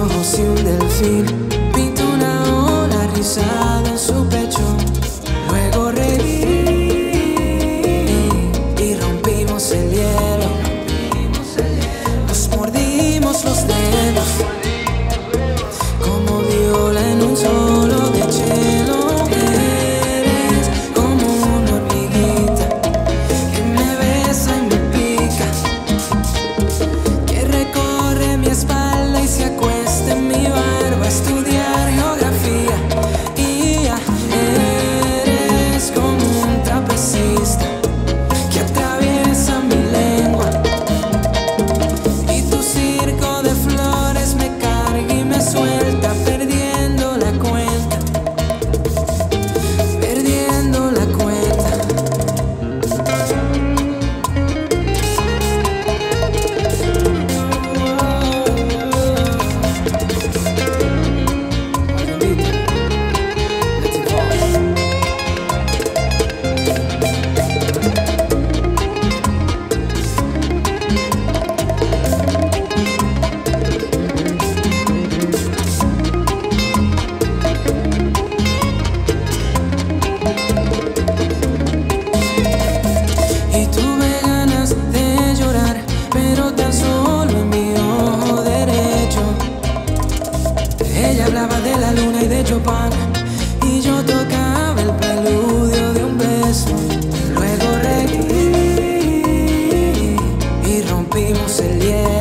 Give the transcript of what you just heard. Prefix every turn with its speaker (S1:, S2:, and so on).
S1: ojos y un delfín. Pintó una ola rizada en su pecho. Luego reí y rompimos el hielo. Nos mordimos los dedos como viola en un solo de cello. Eres como una hormiguita que me besa y me pica, que recorre mi espalda y se acuesta en mi barba a estudiar geografía. Y ya eres como un trapecista que atraviesa mi lengua, y tu circo de flores me carga y me suelta, perdiendo la cuenta, perdiendo la cuenta. Y tuve ganas de llorar, pero tan solo en mi ojo derecho. Ella hablaba de la luna y de Chopin, y yo tocaba el preludio de un beso. Luego reí y rompimos el hielo.